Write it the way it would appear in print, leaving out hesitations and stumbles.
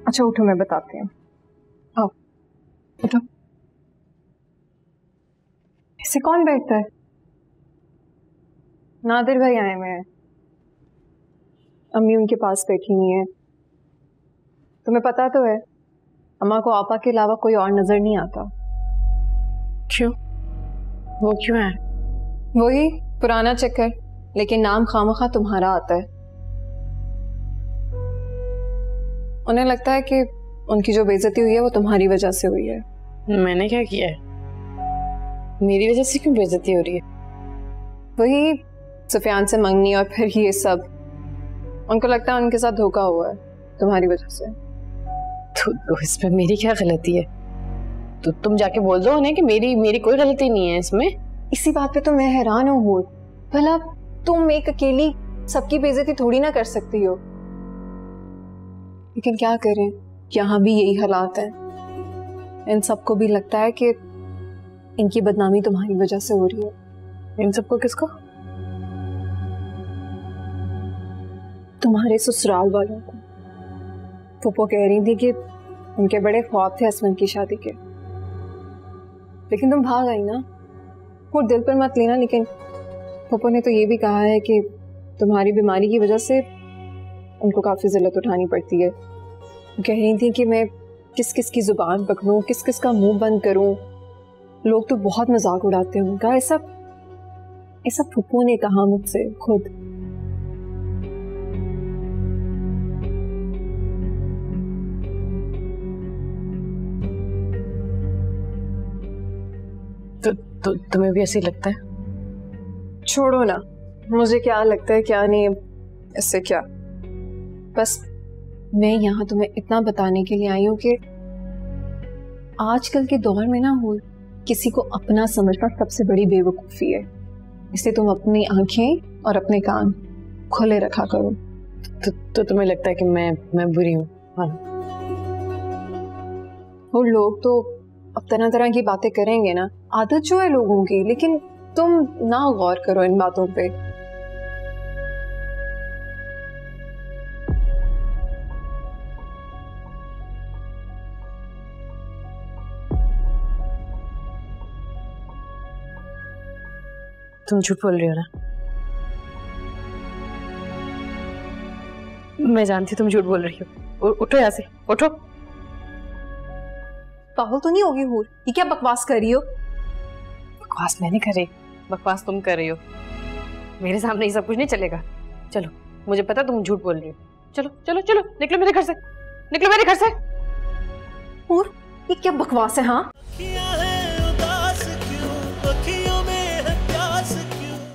अच्छा उठो, मैं बताती हूँ। आओ उठो। ऐसे कौन बैठता है? नादिर भाई आए हुए हैं, अम्मी उनके पास बैठी हुई है। तुम्हें पता तो है अम्मा को आपा के अलावा कोई और नजर नहीं आता। क्यों? वो क्यों है? वही पुराना चक्कर, लेकिन नाम खामखा तुम्हारा आता है। उन्हें लगता है कि उनकी जो बेइज्जती हुई है वो तुम्हारी वजह से हुई है। मैंने क्या किया है? मेरी वजह से क्यों बेइज्जती हो रही है? वही सुफियान से मंगनी और फिर ये सब। उनको लगता है उनके साथ धोखा हुआ है तुम्हारी वजह से। तो इसमें मेरी क्या गलती है? तो तुम जाके बोल दो उन्हें कि मेरी कोई गलती नहीं है इसमें। इसी बात पे तो मैं हैरान हूँ। भला तुम एक अकेली सबकी बेइज्जती थोड़ी ना कर सकती हो, लेकिन क्या करें, यहाँ भी यही हालात है। इन सबको भी लगता है कि इनकी बदनामी तुम्हारी वजह से हो रही है। इन सबको किसको? तुम्हारे ससुराल वालों को। फूफो कह रही थी कि उनके बड़े ख्वाब थे असमन की शादी के, लेकिन तुम भाग आई ना। वो दिल पर मत लेना, लेकिन फूफो ने तो ये भी कहा है कि तुम्हारी बीमारी की वजह से उनको काफी जिल्लत उठानी पड़ती है। कह रही थी कि मैं किस किस की जुबान पकड़ूं, किस किस का मुंह बंद करूं। लोग तो बहुत मजाक उड़ाते हैं उनका। ऐसा फूफो ने कहा मुझसे खुद। तो तुम्हें भी ऐसे लगता है? छोड़ो ना, मुझे क्या लगता है क्या नहीं, इससे क्या। बस मैं यहाँ तुम्हें इतना बताने के लिए आई हूँ कि आजकल के दौर में ना हो किसी को अपना समझना सबसे बड़ी बेवकूफ़ी है। इसलिए तुम अपनी आंखें और अपने कान खुले रखा करो। तो तुम्हें लगता है कि मैं बुरी हूँ? हाँ। वो लोग तो अब तरह तरह की बातें करेंगे ना, आदत जो है लोगों की, लेकिन तुम ना गौर करो इन बातों पे। तुम झूठ बोल रही हो ना? मैं जानती तुम झूठ बोल रही हो। उठो यहाँ से, उठो। पागल तो नहीं होगी हूर? ये क्या बकवास कर रही हो? बकवास मैं नहीं कर रही, बकवास तुम कर रही हो। मेरे सामने ये सब कुछ नहीं चलेगा। चलो, मुझे पता तुम झूठ बोल रही हो। चलो चलो चलो, निकलो मेरे घर से, निकलो मेरे घर से। हूर, ये क्या बकवास है? हाँ